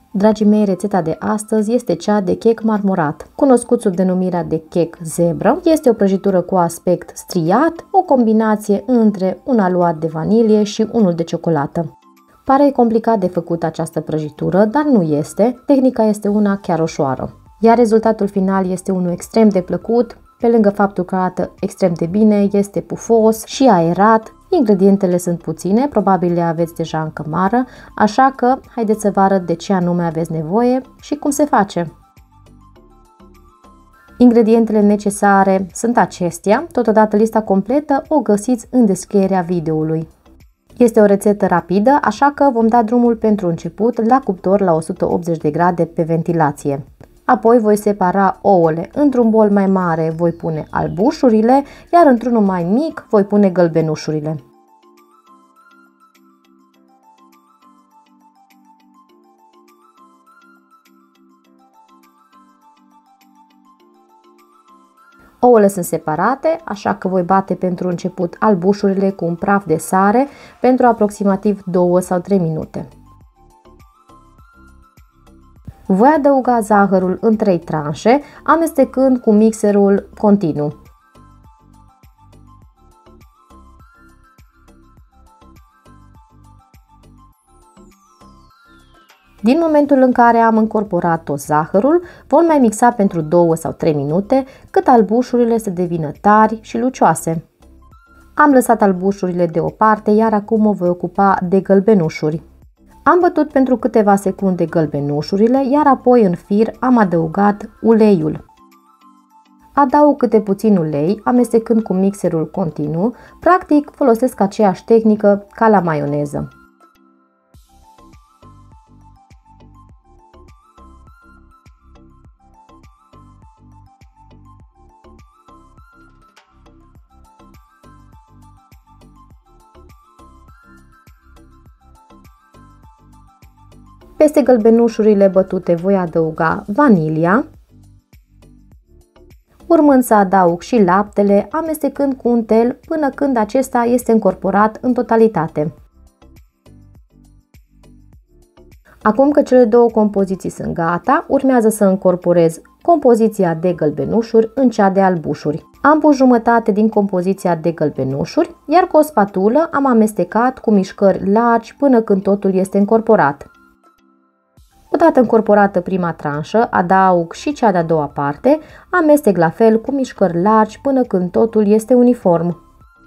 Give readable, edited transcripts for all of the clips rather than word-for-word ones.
Dragii mei, rețeta de astăzi este cea de chec marmorat, cunoscut sub denumirea de chec zebră. Este o prăjitură cu aspect striat, o combinație între un aluat de vanilie și unul de ciocolată. Pare complicat de făcut această prăjitură, dar nu este. Tehnica este una chiar ușoară. Iar rezultatul final este unul extrem de plăcut, pe lângă faptul că arată extrem de bine, este pufos și aerat. Ingredientele sunt puține, probabil le aveți deja în cămară, așa că haideți să vă arăt de ce anume aveți nevoie și cum se face. Ingredientele necesare sunt acestea, totodată lista completă o găsiți în descrierea videoului. Este o rețetă rapidă, așa că vom da drumul pentru început la cuptor la 180 de grade pe ventilație. Apoi voi separa ouăle. Într-un bol mai mare voi pune albușurile, iar într-unul mai mic voi pune gălbenușurile. Ouăle sunt separate, așa că voi bate pentru început albușurile cu un praf de sare pentru aproximativ 2 sau 3 minute. Voi adăuga zahărul în 3 tranșe, amestecând cu mixerul continuu. Din momentul în care am încorporat tot zahărul, vom mai mixa pentru 2 sau 3 minute, cât albușurile să devină tari și lucioase. Am lăsat albușurile deoparte, iar acum mă voi ocupa de gălbenușuri. Am bătut pentru câteva secunde gălbenușurile, iar apoi în fir am adăugat uleiul. Adaug câte puțin ulei, amestecând cu mixerul continuu, practic folosesc aceeași tehnică ca la maioneză. Peste gălbenușurile bătute voi adăuga vanilia, urmând să adaug și laptele, amestecând cu un tel până când acesta este încorporat în totalitate. Acum că cele două compoziții sunt gata, urmează să încorporez compoziția de gălbenușuri în cea de albușuri. Am pus jumătate din compoziția de gălbenușuri, iar cu o spatulă am amestecat cu mișcări largi până când totul este încorporat. Odată încorporată prima tranșă, adaug și cea de-a doua parte, amestec la fel cu mișcări largi până când totul este uniform.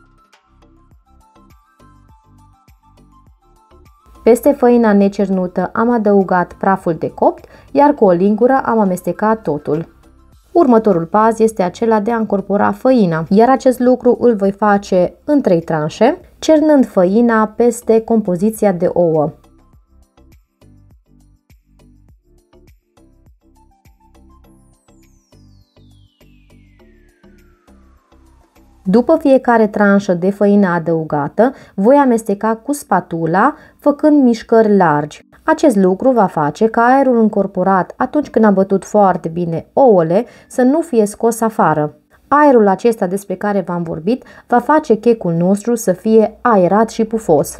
Peste făina necernută am adăugat praful de copt, iar cu o lingură am amestecat totul. Următorul pas este acela de a încorpora făina, iar acest lucru îl voi face în 3 tranșe, cernând făina peste compoziția de ouă. După fiecare tranșă de făină adăugată, voi amesteca cu spatula, făcând mișcări largi. Acest lucru va face ca aerul încorporat atunci când am bătut foarte bine ouăle să nu fie scos afară. Aerul acesta despre care v-am vorbit va face checul nostru să fie aerat și pufos.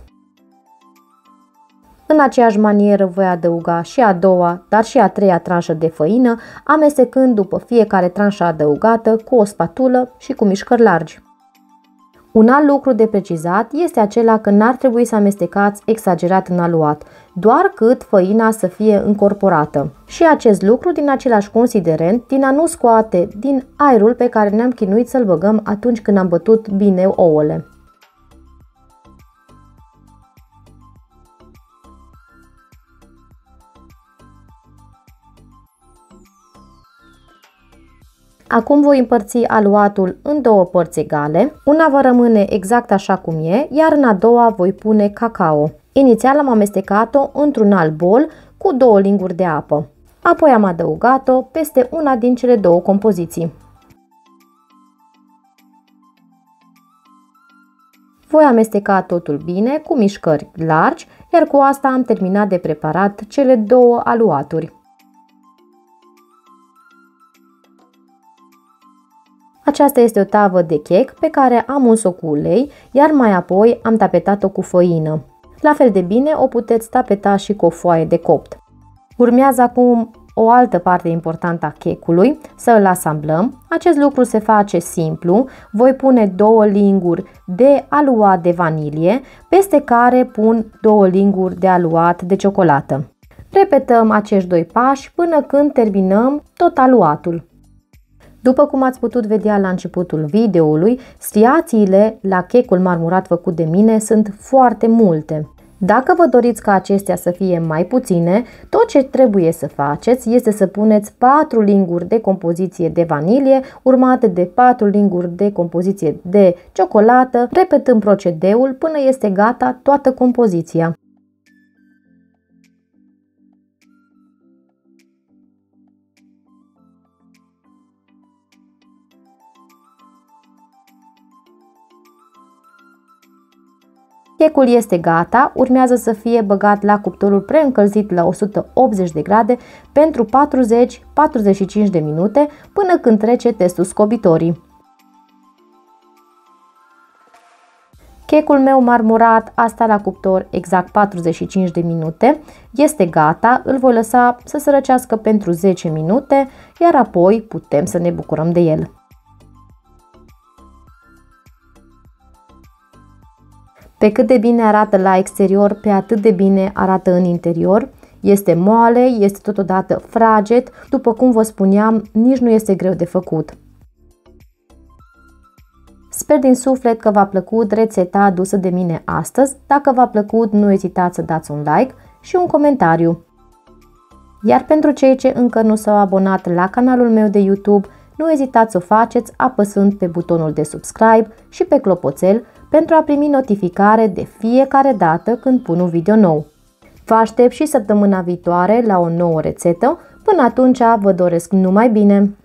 În aceeași manieră voi adăuga și a doua, dar și a treia tranșă de făină, amestecând după fiecare tranșă adăugată cu o spatulă și cu mișcări largi. Un alt lucru de precizat este acela că n-ar trebui să amestecați exagerat în aluat, doar cât făina să fie încorporată. Și acest lucru din același considerent, din a nu scoate din aerul pe care ne-am chinuit să-l băgăm atunci când am bătut bine ouăle. Acum voi împărți aluatul în 2 părți egale. Una va rămâne exact așa cum e, iar în a doua voi pune cacao. Inițial am amestecat-o într-un alt bol cu 2 linguri de apă. Apoi am adăugat-o peste una din cele 2 compoziții. Voi amesteca totul bine cu mișcări largi, iar cu asta am terminat de preparat cele 2 aluaturi. Aceasta este o tavă de chec pe care am uns-o cu ulei, iar mai apoi am tapetat-o cu făină. La fel de bine o puteți tapeta și cu o foaie de copt. Urmează acum o altă parte importantă a checului, să îl asamblăm. Acest lucru se face simplu. Voi pune 2 linguri de aluat de vanilie, peste care pun 2 linguri de aluat de ciocolată. Repetăm acești 2 pași până când terminăm tot aluatul. După cum ați putut vedea la începutul videoului, striațiile la checul marmurat făcut de mine sunt foarte multe. Dacă vă doriți ca acestea să fie mai puține, tot ce trebuie să faceți este să puneți 4 linguri de compoziție de vanilie, urmate de 4 linguri de compoziție de ciocolată, repetând procedeul până este gata toată compoziția. Checul este gata, urmează să fie băgat la cuptorul preîncălzit la 180 de grade pentru 40-45 de minute până când trece testul scobitorii. Checul meu marmurat a stat la cuptor exact 45 de minute, este gata, îl voi lăsa să se răcească pentru 10 minute, iar apoi putem să ne bucurăm de el. Pe cât de bine arată la exterior, pe atât de bine arată în interior. Este moale, este totodată fraged, după cum vă spuneam, nici nu este greu de făcut. Sper din suflet că v-a plăcut rețeta adusă de mine astăzi. Dacă v-a plăcut, nu ezitați să dați un like și un comentariu. Iar pentru cei ce încă nu s-au abonat la canalul meu de YouTube, nu ezitați să o faceți apăsând pe butonul de subscribe și pe clopoțel pentru a primi notificare de fiecare dată când pun un video nou. Vă aștept și săptămâna viitoare la o nouă rețetă. Până atunci vă doresc numai bine!